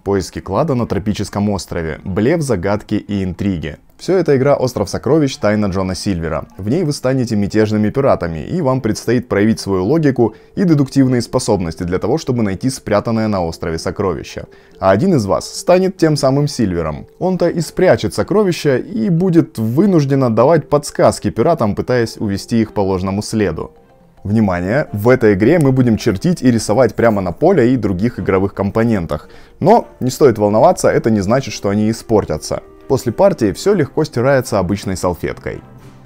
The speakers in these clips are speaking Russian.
поиски клада на тропическом острове, блеф, загадки и интриги. Все это игра «Остров сокровищ. Тайна Джона Сильвера». В ней вы станете мятежными пиратами, и вам предстоит проявить свою логику и дедуктивные способности для того, чтобы найти спрятанное на острове сокровище. А один из вас станет тем самым Сильвером. Он-то и спрячет сокровища и будет вынужден давать подсказки пиратам, пытаясь увести их по ложному следу. Внимание! В этой игре мы будем чертить и рисовать прямо на поле и других игровых компонентах. Но не стоит волноваться, это не значит, что они испортятся. После партии все легко стирается обычной салфеткой.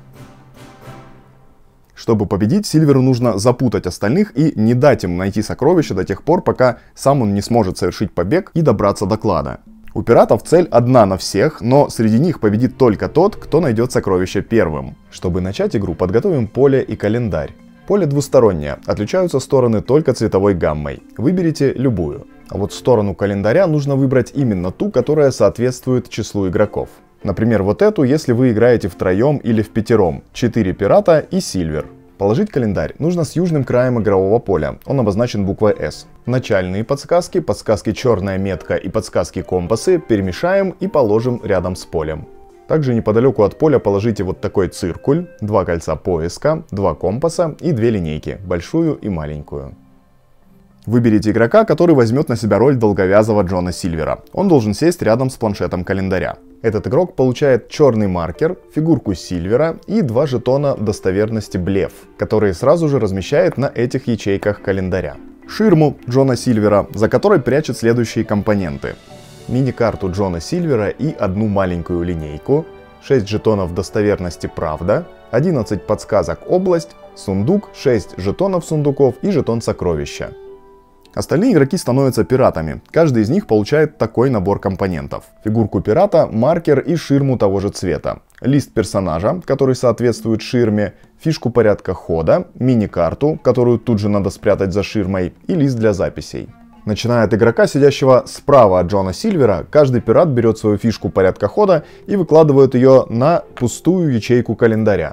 Чтобы победить, Сильверу нужно запутать остальных и не дать им найти сокровища до тех пор, пока сам он не сможет совершить побег и добраться до клада. У пиратов цель одна на всех, но среди них победит только тот, кто найдет сокровище первым. Чтобы начать игру, подготовим поле и календарь. Поле двустороннее, отличаются стороны только цветовой гаммой. Выберите любую. А вот сторону календаря нужно выбрать именно ту, которая соответствует числу игроков. Например, вот эту, если вы играете втроем или впятером. 4 пирата и Сильвер. Положить календарь нужно с южным краем игрового поля. Он обозначен буквой S. Начальные подсказки, подсказки черная метка и подсказки компасы перемешаем и положим рядом с полем. Также неподалеку от поля положите вот такой циркуль, 2 кольца поиска, 2 компаса и 2 линейки, большую и маленькую. Выберите игрока, который возьмет на себя роль долговязого Джона Сильвера. Он должен сесть рядом с планшетом календаря. Этот игрок получает черный маркер, фигурку Сильвера и 2 жетона достоверности блеф, которые сразу же размещает на этих ячейках календаря. Ширму Джона Сильвера, за которой прячет следующие компоненты. Мини-карту Джона Сильвера и 1 маленькую линейку, 6 жетонов достоверности правда, 11 подсказок область, сундук, 6 жетонов сундуков и жетон сокровища. Остальные игроки становятся пиратами. Каждый из них получает такой набор компонентов. Фигурку пирата, маркер и ширму того же цвета. Лист персонажа, который соответствует ширме, фишку порядка хода, мини-карту, которую тут же надо спрятать за ширмой, и лист для записей. Начиная от игрока, сидящего справа от Джона Сильвера, каждый пират берет свою фишку порядка хода и выкладывает ее на пустую ячейку календаря.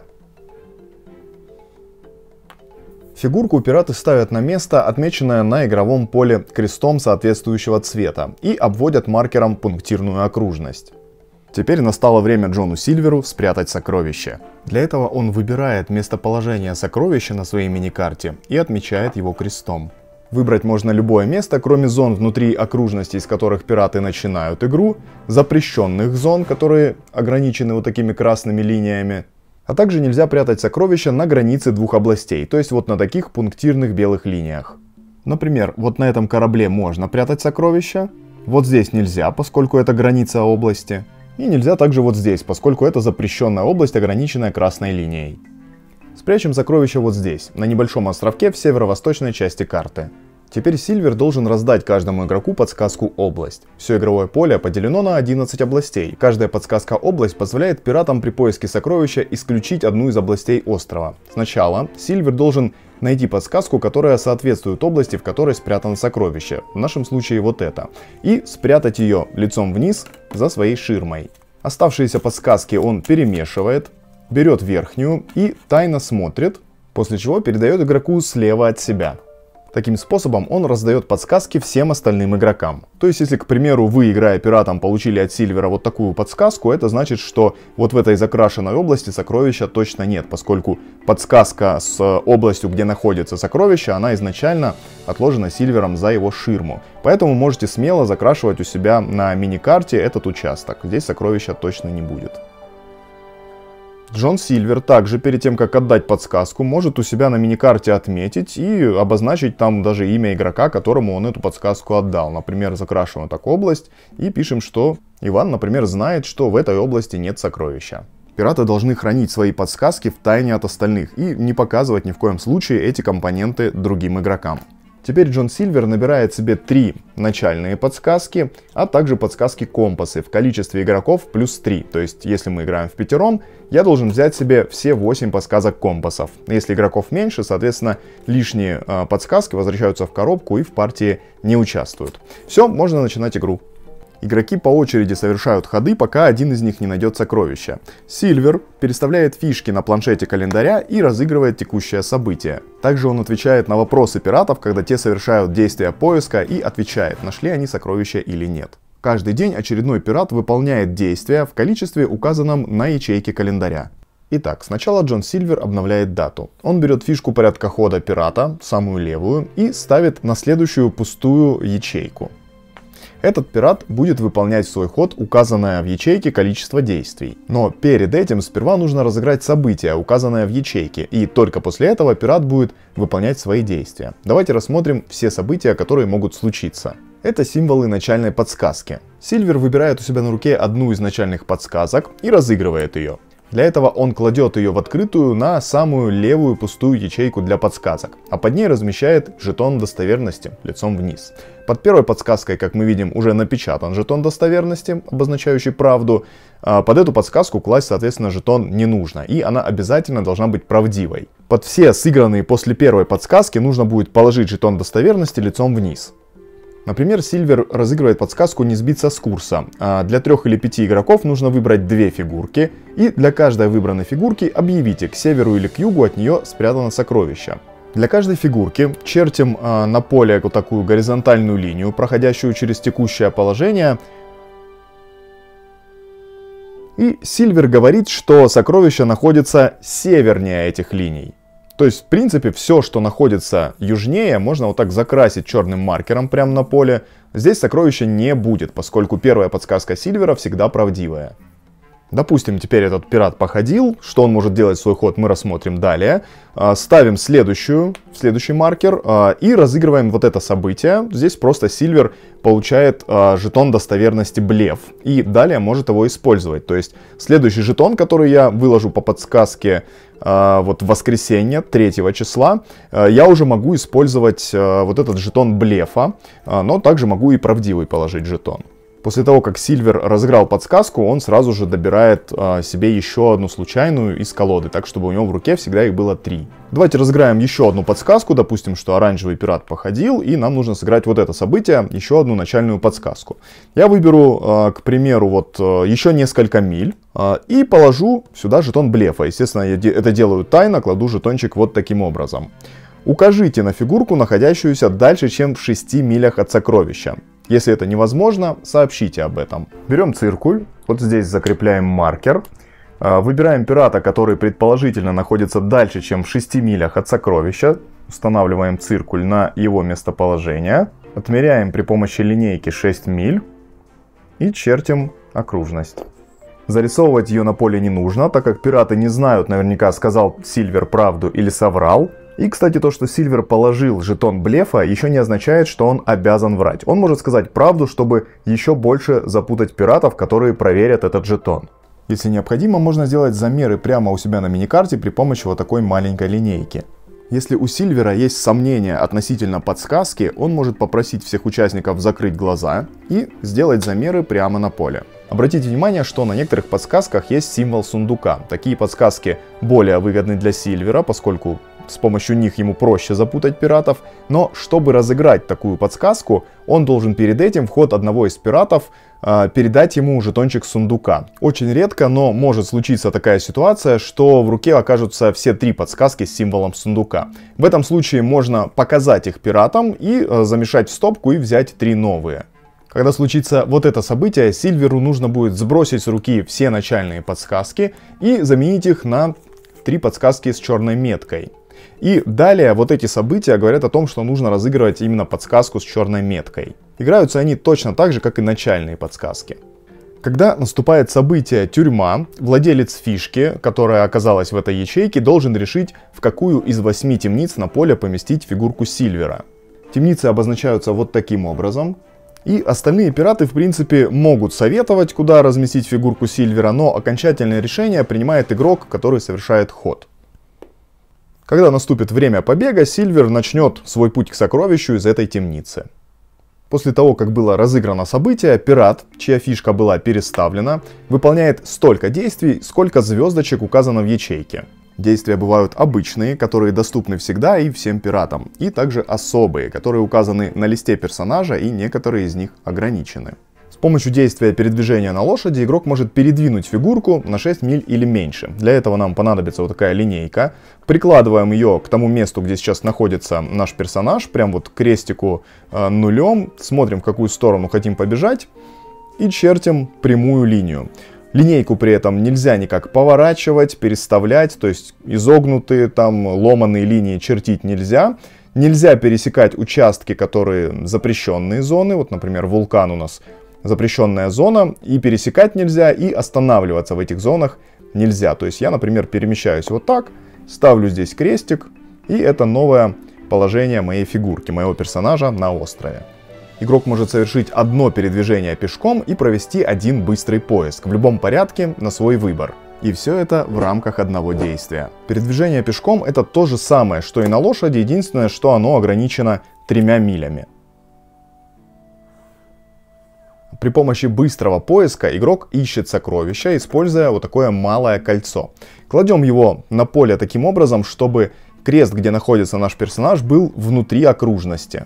Фигурку пираты ставят на место, отмеченное на игровом поле крестом соответствующего цвета, и обводят маркером пунктирную окружность. Теперь настало время Джону Сильверу спрятать сокровище. Для этого он выбирает местоположение сокровища на своей миникарте и отмечает его крестом. Выбрать можно любое место, кроме зон внутри окружностей, из которых пираты начинают игру, запрещенных зон, которые ограничены вот такими красными линиями. А также нельзя прятать сокровища на границе 2 областей, то есть вот на таких пунктирных белых линиях. Например, вот на этом корабле можно прятать сокровища, вот здесь нельзя, поскольку это граница области, и нельзя также вот здесь, поскольку это запрещенная область, ограниченная красной линией. Спрячем сокровища вот здесь, на небольшом островке в северо-восточной части карты. Теперь Сильвер должен раздать каждому игроку подсказку «Область». Все игровое поле поделено на 11 областей. Каждая подсказка «Область» позволяет пиратам при поиске сокровища исключить одну из областей острова. Сначала Сильвер должен найти подсказку, которая соответствует области, в которой спрятано сокровище, в нашем случае вот это, и спрятать ее лицом вниз за своей ширмой. Оставшиеся подсказки он перемешивает, берет верхнюю и тайно смотрит, после чего передает игроку слева от себя. Таким способом он раздает подсказки всем остальным игрокам. То есть, если, к примеру, вы, играя пиратом, получили от Сильвера вот такую подсказку, это значит, что вот в этой закрашенной области сокровища точно нет, поскольку подсказка с областью, где находится сокровище, она изначально отложена Сильвером за его ширму. Поэтому можете смело закрашивать у себя на миникарте этот участок. Здесь сокровища точно не будет. Джон Сильвер также, перед тем как отдать подсказку, может у себя на миникарте отметить и обозначить там даже имя игрока, которому он эту подсказку отдал. Например, закрашиваем так область и пишем, что Иван, например, знает, что в этой области нет сокровища. Пираты должны хранить свои подсказки в тайне от остальных и не показывать ни в коем случае эти компоненты другим игрокам. Теперь Джон Сильвер набирает себе 3 начальные подсказки, а также подсказки компасы в количестве игроков плюс 3. То есть, если мы играем в пятером, я должен взять себе все 8 подсказок компасов. Если игроков меньше, соответственно, лишние подсказки возвращаются в коробку и в партии не участвуют. Все, можно начинать игру. Игроки по очереди совершают ходы, пока один из них не найдет сокровища. Сильвер переставляет фишки на планшете календаря и разыгрывает текущее событие. Также он отвечает на вопросы пиратов, когда те совершают действия поиска, и отвечает, нашли они сокровища или нет. Каждый день очередной пират выполняет действия в количестве, указанном на ячейке календаря. Итак, сначала Джон Сильвер обновляет дату. Он берет фишку порядка хода пирата, самую левую, и ставит на следующую пустую ячейку. Этот пират будет выполнять в свой ход указанное в ячейке количество действий. Но перед этим сперва нужно разыграть событие, указанное в ячейке, и только после этого пират будет выполнять свои действия. Давайте рассмотрим все события, которые могут случиться. Это символы начальной подсказки. Сильвер выбирает у себя на руке одну из начальных подсказок и разыгрывает ее. Для этого он кладет ее в открытую на самую левую пустую ячейку для подсказок, а под ней размещает жетон достоверности лицом вниз. Под первой подсказкой, как мы видим, уже напечатан жетон достоверности, обозначающий правду. Под эту подсказку класть, соответственно, жетон не нужно, и она обязательно должна быть правдивой. Под все сыгранные после первой подсказки нужно будет положить жетон достоверности лицом вниз. Например, Сильвер разыгрывает подсказку «Не сбиться с курса». Для 3 или 5 игроков нужно выбрать 2 фигурки, и для каждой выбранной фигурки объявите, к северу или к югу от нее спрятано сокровище. Для каждой фигурки чертим на поле вот такую горизонтальную линию, проходящую через текущее положение. И Сильвер говорит, что сокровище находится севернее этих линий. То есть, в принципе, все, что находится южнее, можно вот так закрасить черным маркером прямо на поле. Здесь сокровища не будет, поскольку первая подсказка Сильвера всегда правдивая. Допустим, теперь этот пират походил. Что он может делать в свой ход, мы рассмотрим далее. Ставим следующий маркер и разыгрываем вот это событие. Здесь просто Сильвер получает жетон достоверности блеф. И далее может его использовать. То есть следующий жетон, который я выложу по подсказке вот в воскресенье 3 числа, я уже могу использовать вот этот жетон блефа, но также могу и правдивый положить жетон. После того, как Сильвер разыграл подсказку, он сразу же добирает себе еще одну случайную из колоды, так чтобы у него в руке всегда их было 3. Давайте разыграем еще одну подсказку, допустим, что оранжевый пират походил, и нам нужно сыграть вот это событие, еще одну начальную подсказку. Я выберу, к примеру, вот еще несколько миль, и положу сюда жетон блефа. Естественно, я это делаю тайно, кладу жетончик вот таким образом. Укажите на фигурку, находящуюся дальше, чем в 6 милях от сокровища. Если это невозможно, сообщите об этом. Берем циркуль, вот здесь закрепляем маркер. Выбираем пирата, который предположительно находится дальше, чем в 6 милях от сокровища. Устанавливаем циркуль на его местоположение. Отмеряем при помощи линейки 6 миль. И чертим окружность. Зарисовывать ее на поле не нужно, так как пираты не знают наверняка, сказал Сильвер правду или соврал. И, кстати, то, что Сильвер положил жетон блефа, еще не означает, что он обязан врать. Он может сказать правду, чтобы еще больше запутать пиратов, которые проверят этот жетон. Если необходимо, можно сделать замеры прямо у себя на миникарте при помощи вот такой маленькой линейки. Если у Сильвера есть сомнения относительно подсказки, он может попросить всех участников закрыть глаза и сделать замеры прямо на поле. Обратите внимание, что на некоторых подсказках есть символ сундука. Такие подсказки более выгодны для Сильвера, поскольку с помощью них ему проще запутать пиратов. Но чтобы разыграть такую подсказку, он должен перед этим в ход одного из пиратов передать ему жетончик сундука. Очень редко, но может случиться такая ситуация, что в руке окажутся все 3 подсказки с символом сундука. В этом случае можно показать их пиратам и замешать в стопку и взять 3 новые. Когда случится вот это событие, Сильверу нужно будет сбросить с руки все начальные подсказки и заменить их на 3 подсказки с черной меткой. И далее вот эти события говорят о том, что нужно разыгрывать именно подсказку с черной меткой. Играются они точно так же, как и начальные подсказки. Когда наступает событие тюрьма, владелец фишки, которая оказалась в этой ячейке, должен решить, в какую из 8 темниц на поле поместить фигурку Сильвера. Темницы обозначаются вот таким образом. И остальные пираты, в принципе, могут советовать, куда разместить фигурку Сильвера, но окончательное решение принимает игрок, который совершает ход. Когда наступит время побега, Сильвер начнет свой путь к сокровищу из этой темницы. После того, как было разыграно событие, пират, чья фишка была переставлена, выполняет столько действий, сколько звездочек указано в ячейке. Действия бывают обычные, которые доступны всегда и всем пиратам, и также особые, которые указаны на листе персонажа, и некоторые из них ограничены. С помощью действия передвижения на лошади игрок может передвинуть фигурку на 6 миль или меньше. Для этого нам понадобится вот такая линейка. Прикладываем ее к тому месту, где сейчас находится наш персонаж, прям вот к крестику нулем. Смотрим, в какую сторону хотим побежать и чертим прямую линию. Линейку при этом нельзя никак поворачивать, переставлять, то есть изогнутые там ломаные линии чертить нельзя. Нельзя пересекать участки, которые запрещенные зоны. Вот, например, вулкан у нас запрещенная зона, и пересекать нельзя, и останавливаться в этих зонах нельзя. То есть я, например, перемещаюсь вот так, ставлю здесь крестик, и это новое положение моей фигурки, моего персонажа на острове. Игрок может совершить одно передвижение пешком и провести один быстрый поиск в любом порядке на свой выбор. И все это в рамках одного действия. Передвижение пешком — это то же самое, что и на лошади, единственное, что оно ограничено 3 милями. При помощи быстрого поиска игрок ищет сокровища, используя вот такое малое кольцо. Кладем его на поле таким образом, чтобы крест, где находится наш персонаж, был внутри окружности.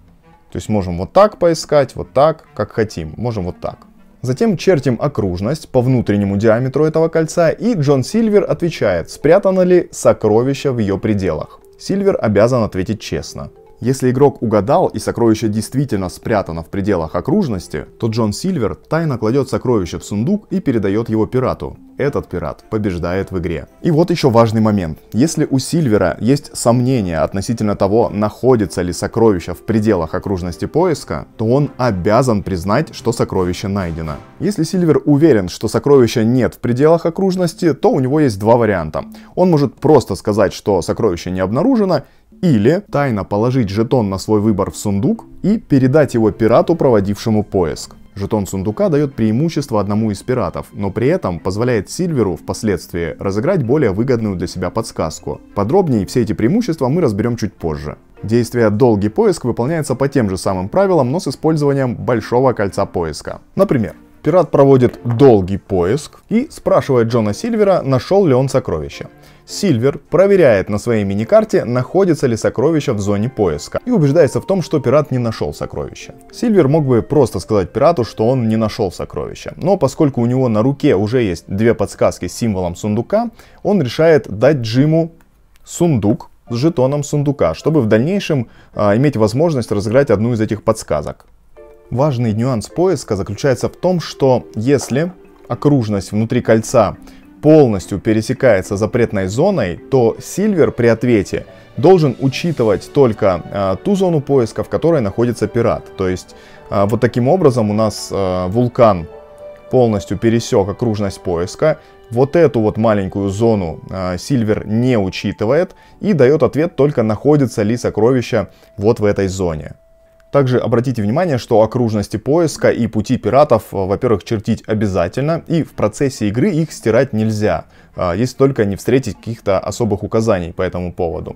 То есть можем вот так поискать, вот так, как хотим. Можем вот так. Затем чертим окружность по внутреннему диаметру этого кольца, и Джон Сильвер отвечает, спрятано ли сокровище в ее пределах. Сильвер обязан ответить честно. Если игрок угадал и сокровище действительно спрятано в пределах окружности, то Джон Сильвер тайно кладет сокровище в сундук и передает его пирату. Этот пират побеждает в игре. И вот еще важный момент. Если у Сильвера есть сомнения относительно того, находится ли сокровище в пределах окружности поиска, то он обязан признать, что сокровище найдено. Если Сильвер уверен, что сокровища нет в пределах окружности, то у него есть два варианта. Он может просто сказать, что сокровище не обнаружено, или тайно положить жетон на свой выбор в сундук и передать его пирату, проводившему поиск. Жетон сундука дает преимущество одному из пиратов, но при этом позволяет Сильверу впоследствии разыграть более выгодную для себя подсказку. Подробнее все эти преимущества мы разберем чуть позже. Действие «Долгий поиск» выполняется по тем же самым правилам, но с использованием большого кольца поиска. Например, пират проводит долгий поиск и спрашивает Джона Сильвера, нашел ли он сокровище. Сильвер проверяет на своей миникарте, находится ли сокровище в зоне поиска, и убеждается в том, что пират не нашел сокровища. Сильвер мог бы просто сказать пирату, что он не нашел сокровища, но поскольку у него на руке уже есть две подсказки с символом сундука, он решает дать Джиму сундук с жетоном сундука, чтобы в дальнейшем иметь возможность разыграть одну из этих подсказок. Важный нюанс поиска заключается в том, что если окружность внутри кольца полностью пересекается запретной зоной, то Сильвер при ответе должен учитывать только ту зону поиска, в которой находится пират. То есть вот таким образом у нас вулкан полностью пересек окружность поиска. Вот эту вот маленькую зону Сильвер не учитывает и дает ответ только, находится ли сокровище вот в этой зоне. Также обратите внимание, что окружности поиска и пути пиратов, во-первых, чертить обязательно, и в процессе игры их стирать нельзя, если только не встретить каких-то особых указаний по этому поводу.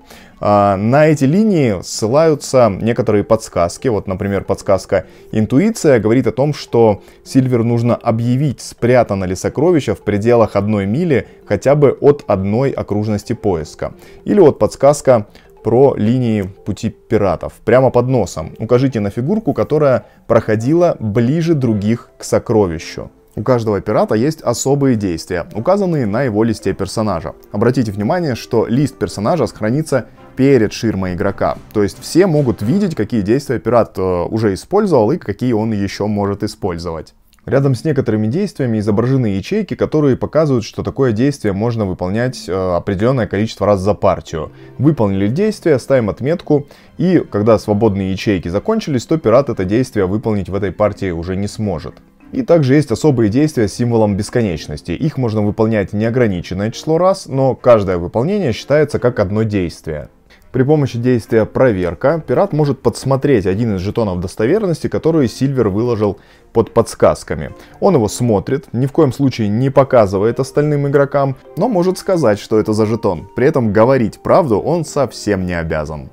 На эти линии ссылаются некоторые подсказки. Вот, например, подсказка «Интуиция» говорит о том, что Сильвер нужно объявить, спрятано ли сокровище в пределах 1 мили хотя бы от одной окружности поиска. Или вот подсказка про линии пути пиратов. Прямо под носом укажите на фигурку, которая проходила ближе других к сокровищу. У каждого пирата есть особые действия, указанные на его листе персонажа. Обратите внимание, что лист персонажа сохранится перед ширмой игрока. То есть все могут видеть, какие действия пират уже использовал и какие он еще может использовать. Рядом с некоторыми действиями изображены ячейки, которые показывают, что такое действие можно выполнять определенное количество раз за партию. Выполнили действие, ставим отметку, и когда свободные ячейки закончились, то пират это действие выполнить в этой партии уже не сможет. И также есть особые действия с символом бесконечности. Их можно выполнять неограниченное число раз, но каждое выполнение считается как одно действие. При помощи действия «Проверка» пират может подсмотреть один из жетонов достоверности, которые Сильвер выложил под подсказками. Он его смотрит, ни в коем случае не показывает остальным игрокам, но может сказать, что это за жетон. При этом говорить правду он совсем не обязан.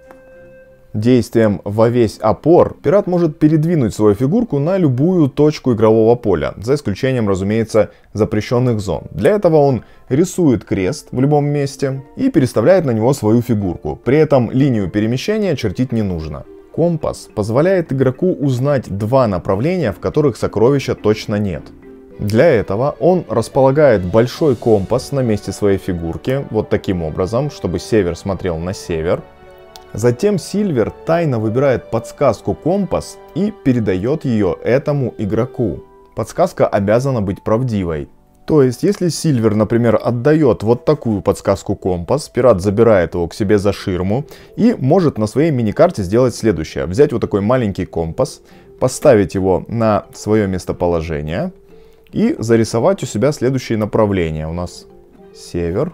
Действием «Во весь опор» пират может передвинуть свою фигурку на любую точку игрового поля, за исключением, разумеется, запрещенных зон. Для этого он рисует крест в любом месте и переставляет на него свою фигурку. При этом линию перемещения чертить не нужно. Компас позволяет игроку узнать два направления, в которых сокровища точно нет. Для этого он располагает большой компас на месте своей фигурки, вот таким образом, чтобы север смотрел на север. Затем Сильвер тайно выбирает подсказку компас и передает ее этому игроку. Подсказка обязана быть правдивой. То есть, если Сильвер, например, отдает вот такую подсказку компас, пират забирает его к себе за ширму и может на своей миникарте сделать следующее. Взять вот такой маленький компас, поставить его на свое местоположение и зарисовать у себя следующие направления. У нас север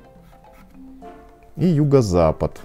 и юго-запад.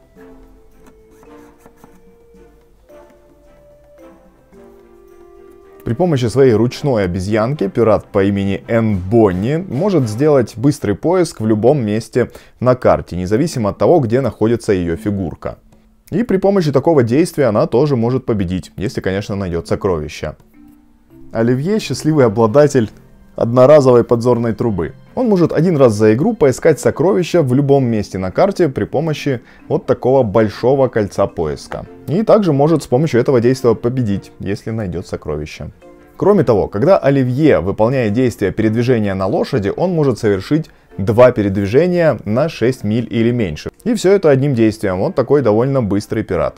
При помощи своей ручной обезьянки пират по имени Энн Бонни может сделать быстрый поиск в любом месте на карте, независимо от того, где находится ее фигурка. И при помощи такого действия она тоже может победить, если, конечно, найдет сокровища. Оливье – счастливый обладатель одноразовой подзорной трубы. Он может один раз за игру поискать сокровища в любом месте на карте при помощи вот такого большого кольца поиска. И также может с помощью этого действия победить, если найдет сокровища. Кроме того, когда Оливье выполняет действие передвижения на лошади, он может совершить 2 передвижения на 6 миль или меньше. И все это одним действием. Он такой довольно быстрый пират.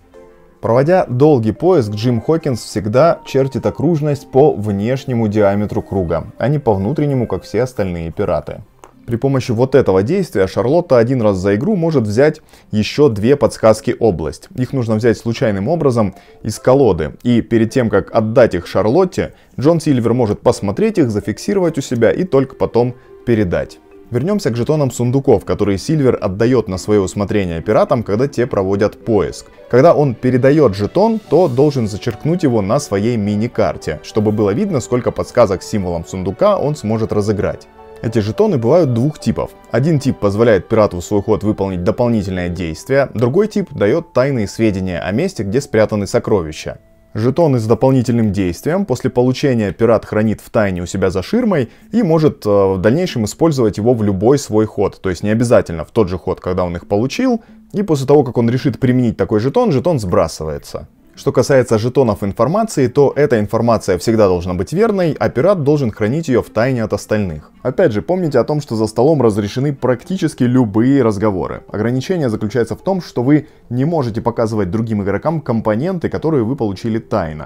Проводя долгий поиск, Джим Хокинс всегда чертит окружность по внешнему диаметру круга, а не по внутреннему, как все остальные пираты. При помощи вот этого действия Шарлотта один раз за игру может взять еще 2 подсказки область. Их нужно взять случайным образом из колоды. И перед тем, как отдать их Шарлотте, Джон Сильвер может посмотреть их, зафиксировать у себя и только потом передать. Вернемся к жетонам сундуков, которые Сильвер отдает на свое усмотрение пиратам, когда те проводят поиск. Когда он передает жетон, то должен зачеркнуть его на своей мини-карте, чтобы было видно, сколько подсказок с символом сундука он сможет разыграть. Эти жетоны бывают двух типов. Один тип позволяет пирату в свой ход выполнить дополнительное действие, другой тип дает тайные сведения о месте, где спрятаны сокровища. Жетоны с дополнительным действием после получения пират хранит в тайне у себя за ширмой и может в дальнейшем использовать его в любой свой ход. То есть не обязательно в тот же ход, когда он их получил, и после того, как он решит применить такой жетон, жетон сбрасывается. Что касается жетонов информации, то эта информация всегда должна быть верной, а пират должен хранить ее в тайне от остальных. Опять же, помните о том, что за столом разрешены практически любые разговоры. Ограничение заключается в том, что вы не можете показывать другим игрокам компоненты, которые вы получили тайно.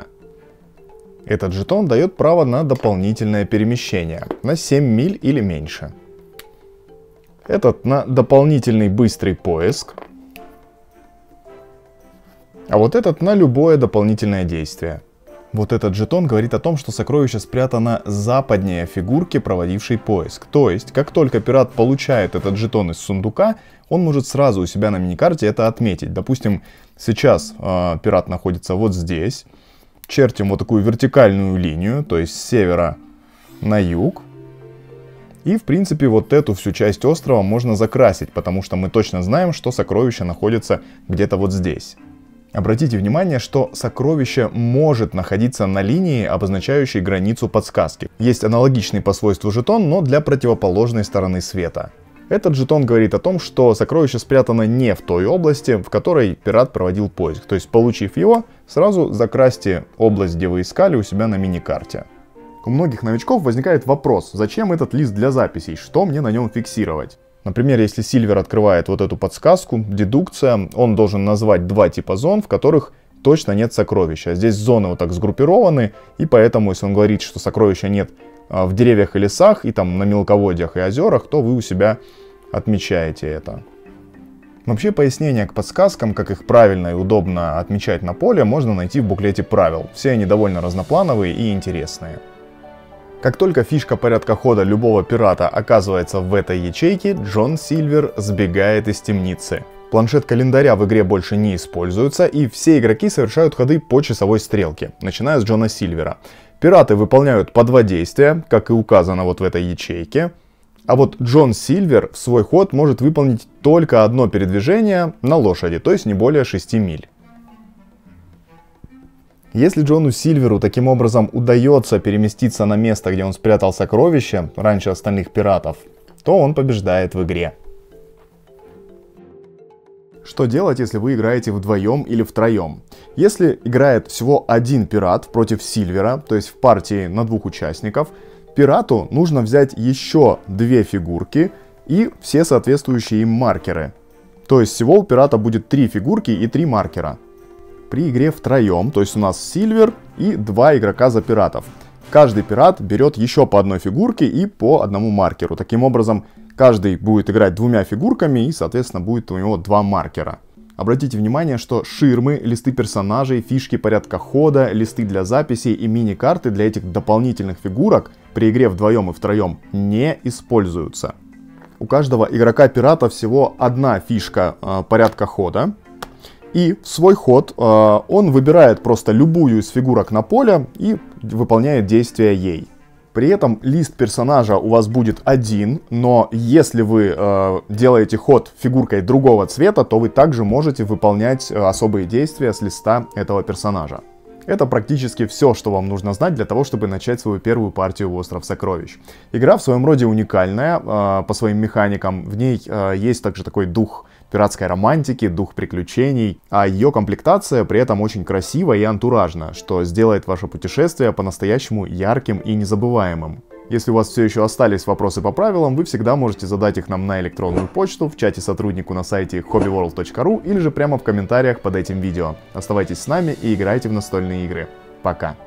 Этот жетон дает право на дополнительное перемещение, на 7 миль или меньше. Этот на дополнительный быстрый поиск. А вот этот на любое дополнительное действие. Вот этот жетон говорит о том, что сокровище спрятано западнее фигурки, проводившей поиск. То есть, как только пират получает этот жетон из сундука, он может сразу у себя на миникарте это отметить. Допустим, сейчас пират находится вот здесь. Чертим вот такую вертикальную линию, то есть с севера на юг. И, в принципе, вот эту всю часть острова можно закрасить, потому что мы точно знаем, что сокровище находится где-то вот здесь. Обратите внимание, что сокровище может находиться на линии, обозначающей границу подсказки. Есть аналогичный по свойству жетон, но для противоположной стороны света. Этот жетон говорит о том, что сокровище спрятано не в той области, в которой пират проводил поиск. То есть, получив его, сразу закрасьте область, где вы искали, у себя на мини-карте. У многих новичков возникает вопрос, зачем этот лист для записей, что мне на нем фиксировать? Например, если Сильвер открывает вот эту подсказку, дедукция, он должен назвать 2 типа зон, в которых точно нет сокровища. Здесь зоны вот так сгруппированы, и поэтому, если он говорит, что сокровища нет в деревьях и лесах, и там на мелководьях и озерах, то вы у себя отмечаете это. Вообще пояснения к подсказкам, как их правильно и удобно отмечать на поле, можно найти в буклете правил. Все они довольно разноплановые и интересные. Как только фишка порядка хода любого пирата оказывается в этой ячейке, Джон Сильвер сбегает из темницы. Планшет календаря в игре больше не используется, и все игроки совершают ходы по часовой стрелке, начиная с Джона Сильвера. Пираты выполняют по 2 действия, как и указано вот в этой ячейке. А вот Джон Сильвер в свой ход может выполнить только одно передвижение на лошади, то есть не более 6 миль. Если Джону Сильверу таким образом удается переместиться на место, где он спрятал сокровище раньше остальных пиратов, то он побеждает в игре. Что делать, если вы играете вдвоем или втроем? Если играет всего один пират против Сильвера, то есть в партии на 2 участников, пирату нужно взять еще 2 фигурки и все соответствующие им маркеры. То есть всего у пирата будет 3 фигурки и 3 маркера. При игре втроем, то есть у нас Сильвер и 2 игрока за пиратов. Каждый пират берет еще по 1 фигурке и по 1 маркеру. Таким образом, каждый будет играть 2 фигурками и, соответственно, будет у него 2 маркера. Обратите внимание, что ширмы, листы персонажей, фишки порядка хода, листы для записей и мини-карты для этих дополнительных фигурок при игре вдвоем и втроем не используются. У каждого игрока пирата всего 1 фишка порядка хода. И в свой ход он выбирает просто любую из фигурок на поле и выполняет действия ей. При этом лист персонажа у вас будет один, но если вы делаете ход фигуркой другого цвета, то вы также можете выполнять особые действия с листа этого персонажа. Это практически все, что вам нужно знать для того, чтобы начать свою первую партию в Остров Сокровищ. Игра в своем роде уникальная по своим механикам. В ней есть также такой дух пиратской романтики, дух приключений, а ее комплектация при этом очень красивая и антуражна, что сделает ваше путешествие по-настоящему ярким и незабываемым. Если у вас все еще остались вопросы по правилам, вы всегда можете задать их нам на электронную почту, в чате сотруднику на сайте hobbyworld.ru или же прямо в комментариях под этим видео. Оставайтесь с нами и играйте в настольные игры. Пока!